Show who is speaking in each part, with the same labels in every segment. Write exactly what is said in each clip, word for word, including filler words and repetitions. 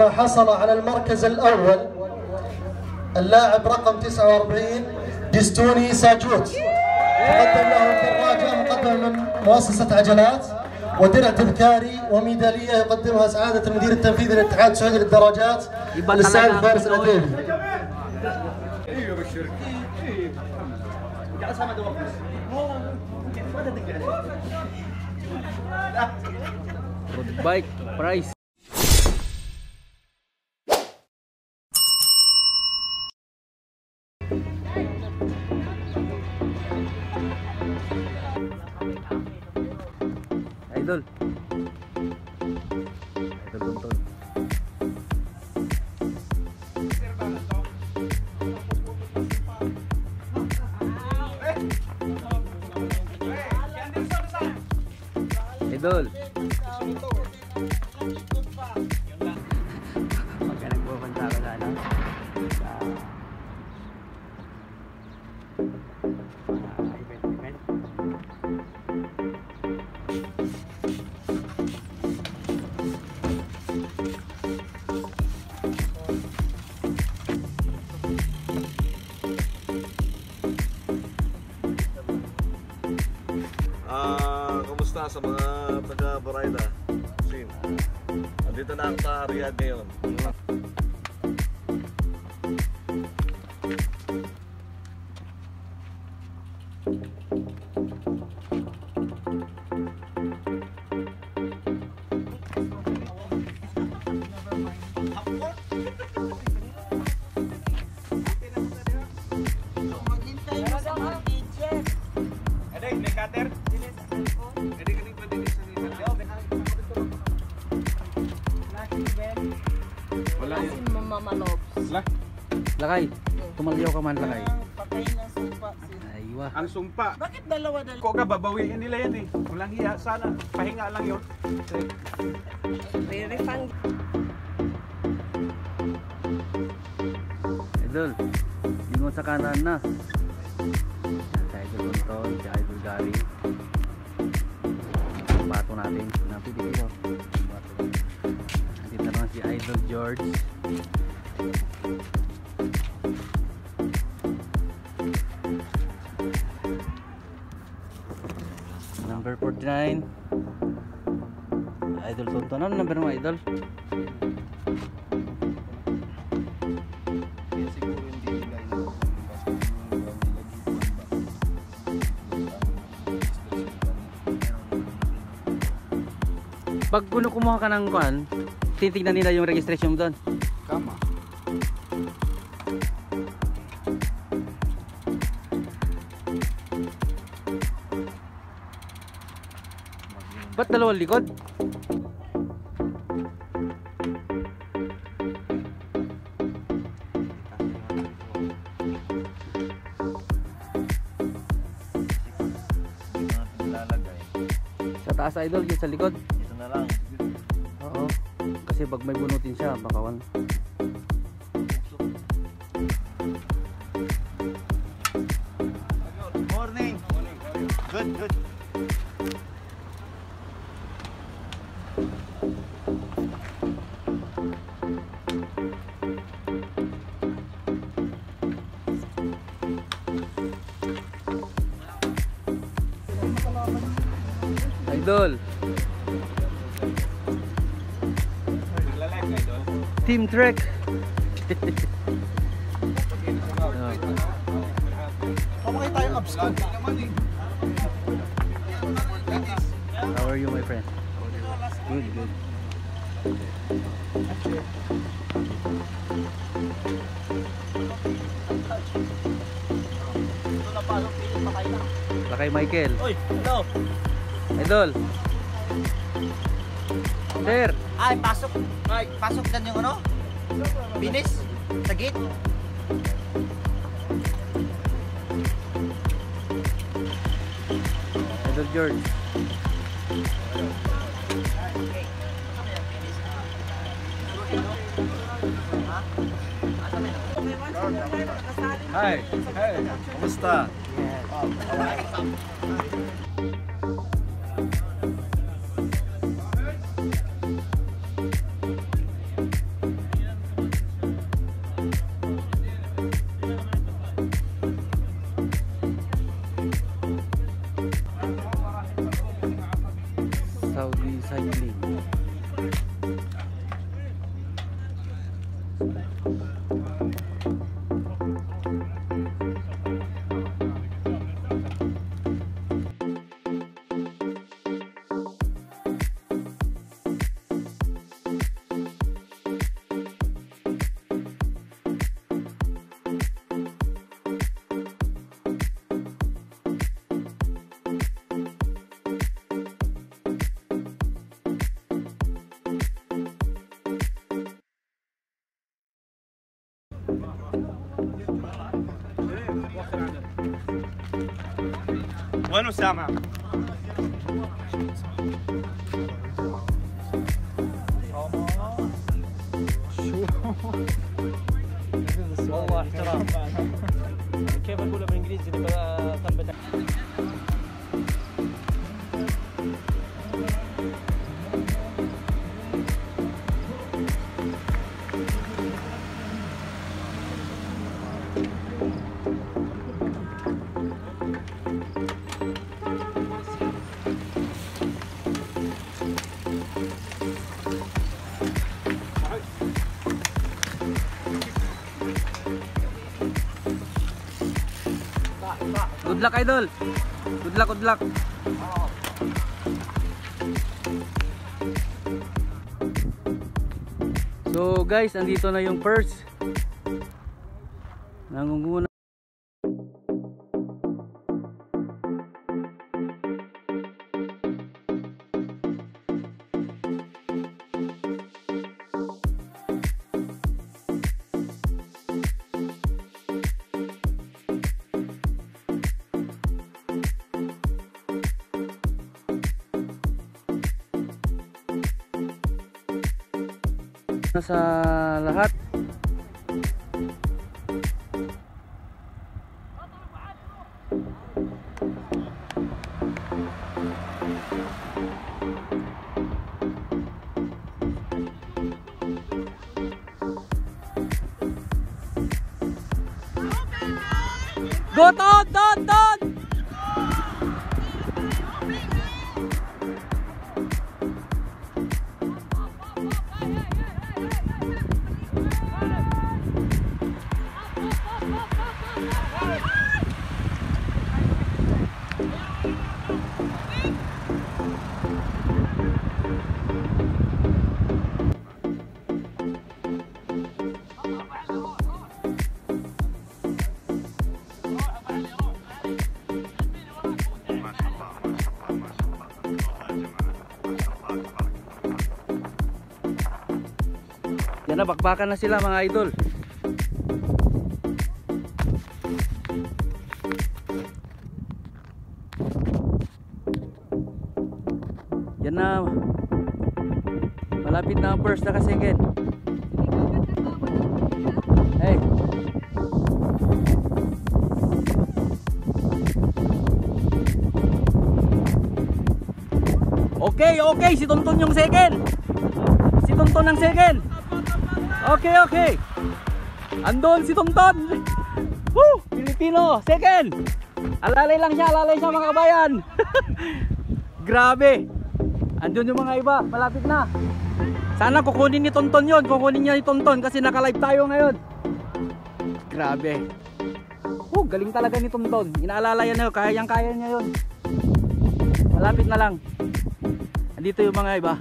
Speaker 1: حصل على المركز الأول اللاعب رقم تسعة وأربعين دستوني ساجوت، تقدم له دراجة مقدمة من مؤسسة عجلات ودرع تذكاري وميدالية يقدمها سعادة المدير التنفيذي للاتحاد السعودي للدراجات للسعد فارس العتيبي.
Speaker 2: Bike price. Idol. Idol Tonton. Idol. Magka nagpupunta ko na lang sa event-event.
Speaker 3: Ah, kumusta sa mga taga-Borayda? Sin. Andito na ako sa Riyadh ngayon.
Speaker 2: Lakay, tumalyaw ka man lakay.
Speaker 4: Patay na sumpa.
Speaker 2: Aywa.
Speaker 5: Ang sumpa.
Speaker 4: Bakit dalawa dalawa?
Speaker 5: Ko ka babawiin nila yan eh. Walang hiya sana. Pahinga lang yun.
Speaker 4: Re-refund.
Speaker 2: Idol, lingon sa kanan na. Yan, si Idol Tonton, si Idol Gary. Bato natin. Napi dito. Bato. Nandito naman si Idol George. Number forty-nine. Idol Tonton. Ano number mo, Idol? Pag kuno kumuha ka ng kuan, titignan nila yung registration mo doon.
Speaker 5: Kama.
Speaker 2: Ba't dalawang likod? Sa taas, Idol, yung sa likod.
Speaker 3: Dito na lang.
Speaker 2: Oo. Kasi pag may bunutin siya, bakawan.
Speaker 3: Morning. Good, good.
Speaker 2: Idol. Team Trek.
Speaker 1: Pamakay tayong abs ko.
Speaker 2: How are you, my friend? Good, good. Lakay Michael.
Speaker 4: Oy, hello.
Speaker 2: Idol. Sir.
Speaker 4: Ay, pasok. Ay, pasok dan yung ano? Binis? Sa gate?
Speaker 2: Idol George.
Speaker 3: Hi. Hey. Kumusta?
Speaker 5: وين أسامة؟
Speaker 6: والله احترام. كيف اقولها بالانجليزي اذا ثبت.
Speaker 2: Good luck, idol. Good luck, good luck. So guys, andito na yung purse. Nangunguna. Na sa lahat. Go Ton, Ton, Ton! Yan na, bakbakan na sila mga idol. Yan na, malapit na ang first na ka-second. Hey. Okay, okay, si Tonton yung second. Si Tonton ang second. Okay, okay. Andon si Tonton. Woo! Pilipino, second. Alalay lang siya, alalay siya mga kabayan. Grabe. Andun yung mga iba, malapit na. Sana kukunin ni Tonton yun. Kukunin niya ni Tonton kasi naka-live tayo ngayon. Grabe. Oh, galing talaga ni Tonton. Inaalala yan yun, kayang-kaya niya yun. Malapit na lang. Andito yung mga iba.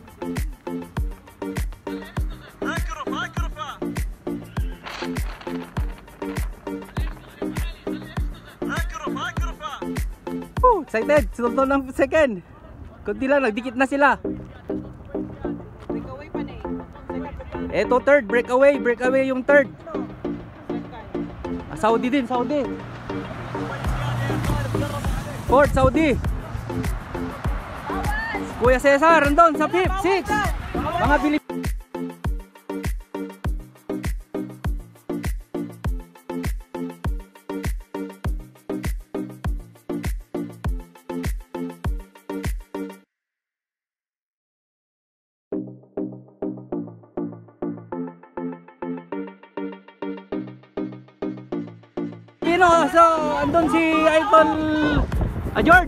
Speaker 2: Oh, excited. Si Tonton ng second. Kunti lang, nagdikit na sila.
Speaker 7: Breakaway pa na eh.
Speaker 2: Eto third, breakaway, breakaway yung third. Ah, Saudi din, Saudi. Fourth, Saudi. Kuya Cesar, andun sa fifth, six. Mga Pilipino. So, andun si Idol uh, George.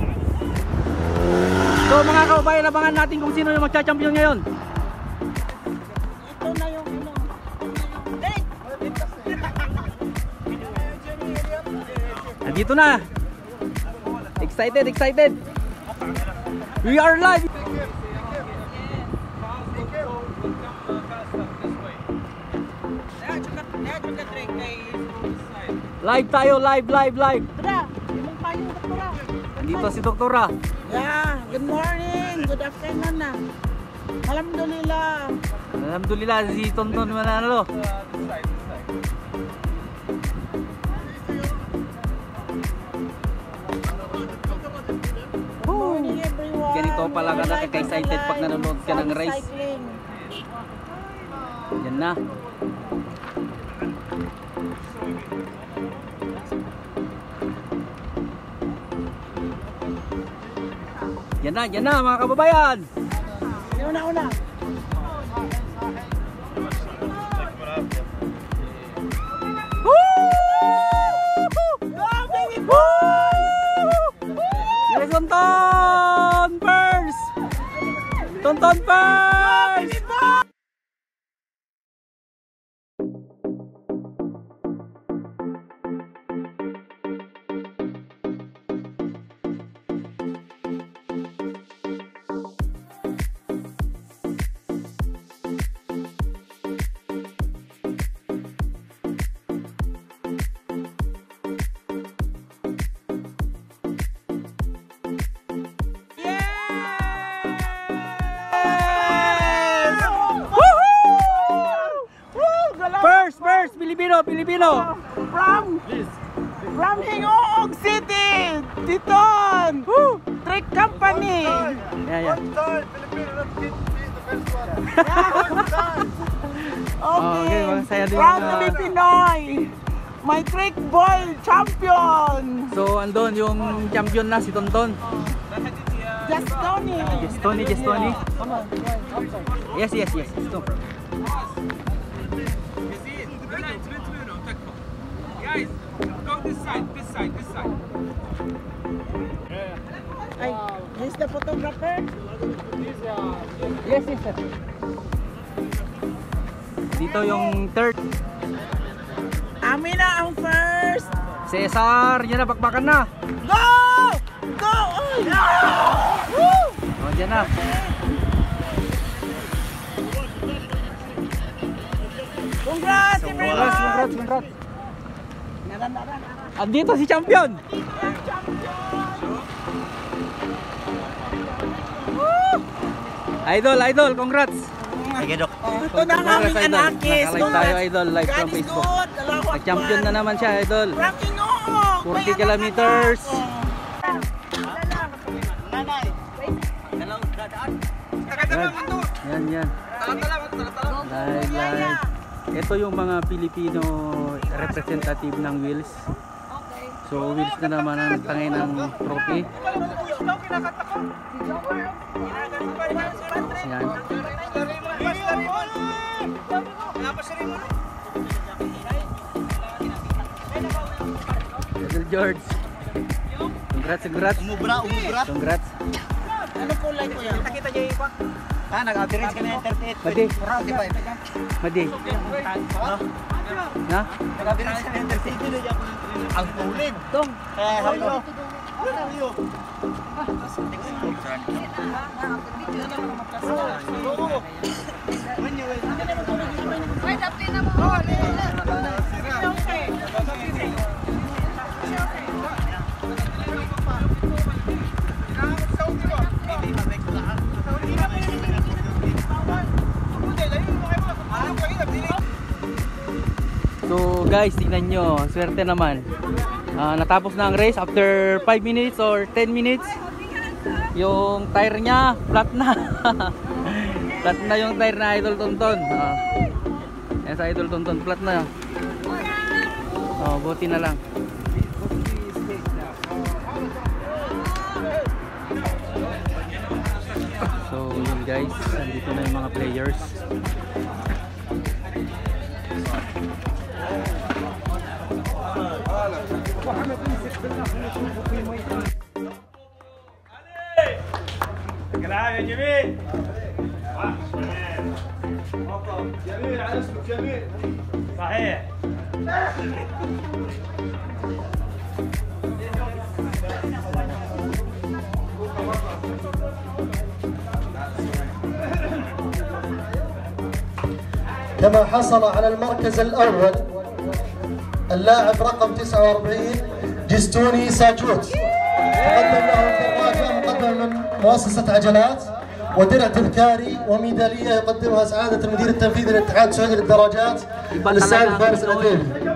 Speaker 2: So mga kababayan, abangan natin kung sino yung magcha-champion ngayon.
Speaker 7: Ito na yung ano.
Speaker 2: Andito na. Excited, excited. We are live. Live tayo, live, live, live.
Speaker 7: Tara, limang tayo, doktora.
Speaker 2: Andito si Doktora.
Speaker 7: Yeah, good morning, good afternoon na. Alhamdulillah.
Speaker 2: Alhamdulillah, si Tonton manalo.
Speaker 7: morning, everyone.
Speaker 2: Ganito pala ka
Speaker 7: We're live
Speaker 2: nakaka-excited
Speaker 7: on
Speaker 2: pag
Speaker 7: the
Speaker 2: nanonood ka ng
Speaker 7: live
Speaker 2: race.
Speaker 7: cycling.
Speaker 2: Yan na. Yan na, yan na mga kababayan.
Speaker 7: Una-una.
Speaker 2: Yes, Tonton first! Tonton first! First, first, Pilipino, Pilipino.
Speaker 7: From, from Hingoog City, Titon, Trick Company.
Speaker 2: Yeah, yeah. Oh, okay, masaya din
Speaker 7: Proud
Speaker 2: mga-
Speaker 7: to be Pinoy. My Trick Boy Champion.
Speaker 2: So, andun yung champion na si Tonton.
Speaker 7: Just Tony.
Speaker 2: Yes, Tony, yes, Tony. Yes, yes, yes. No problem.
Speaker 5: Guys, go this side, this side, this side.
Speaker 7: Ay, he's the photographer.
Speaker 2: Yes, yes, sir. Dito yung third.
Speaker 7: Amin na ang first.
Speaker 2: Cesar, yan na, bakbakan na.
Speaker 7: Go! Go! Oy! Woo!
Speaker 2: O, dyan na.
Speaker 7: Congrats,
Speaker 2: Congrats,
Speaker 7: everyone!
Speaker 2: congrats, congrats. Andito si champion. Idol, idol, congrats.
Speaker 7: Ito na ang aming
Speaker 2: Congrats, idol.
Speaker 7: anakis.
Speaker 2: Nakalive tayo, idol, live from
Speaker 7: God is
Speaker 2: Facebook.
Speaker 7: good. Allahu Akbar.
Speaker 2: Nag-champion na naman siya, idol.
Speaker 7: From Hingoog.
Speaker 2: forty kilometers. Yan, yan, yan. Live, live. Ito yung mga Pilipino representative ng Wheels. So, Wheels na naman ang tangay ng trophy. Yan. Idol George. Congrats, congrats.
Speaker 4: Umubra, umubra.
Speaker 2: Congrats.
Speaker 7: Ano kulay ko yan?
Speaker 4: Nakita niyo yung Ah, nag-average ka na yung thirty-eight.
Speaker 2: Madi.
Speaker 4: forty-five.
Speaker 2: Madi. Na?
Speaker 4: Nag-average ka na yung thirty-eight. Ang tulid. Dong. Kaya sabi ko.
Speaker 2: So guys, tingnan nyo, swerte naman. Ah, natapos na ang race after five minutes or ten minutes. Yung tire niya, flat na. Flat na yung tire na Idol Tonton. Ah, yan sa Idol Tonton, flat na. Oh, buti na lang. So yun guys, andito na yung mga players.
Speaker 5: العاب يا جميل. جميل على اسمك جميل. صحيح.
Speaker 1: كما حصل على المركز الأول اللاعب رقم تسعة وأربعين جستوني ساجوت، تقدم له الدراجة مقدمة من مؤسسة عجلات ودرع تذكاري وميدالية يقدمها سعادة المدير التنفيذي للاتحاد السعودي للدراجات للسعد فارس العتيبي.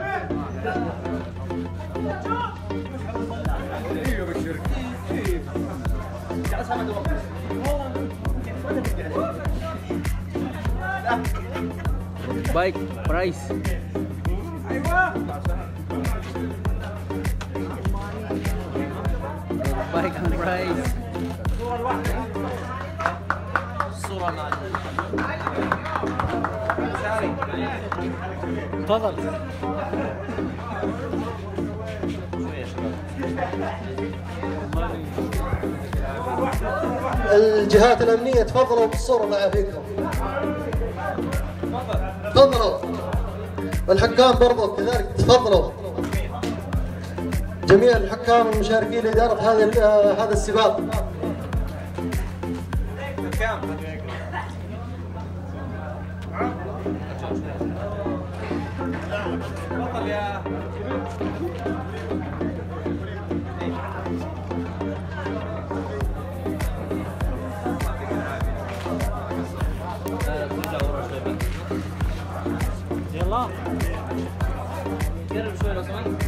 Speaker 2: bike price. Bike ang price.
Speaker 6: تفضل.
Speaker 1: الجهات الأمنية تفضلوا بالصورة مع فيكم. تفضلوا. والحكام برضو كذلك تفضلوا. جميع الحكام المشاركين لإدارة هذا هذا السباق.
Speaker 5: تفضل يا
Speaker 6: يلا قرب شوي لو سمحت.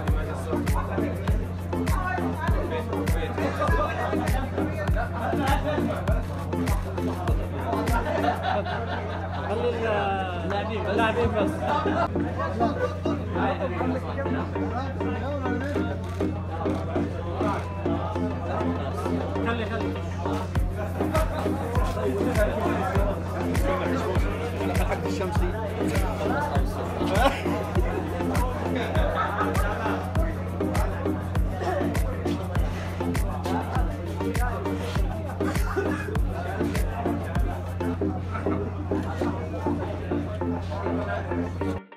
Speaker 6: خلي اللاعبين اللاعبين بس. خلي خلي حق الشمسي.
Speaker 5: Thank you.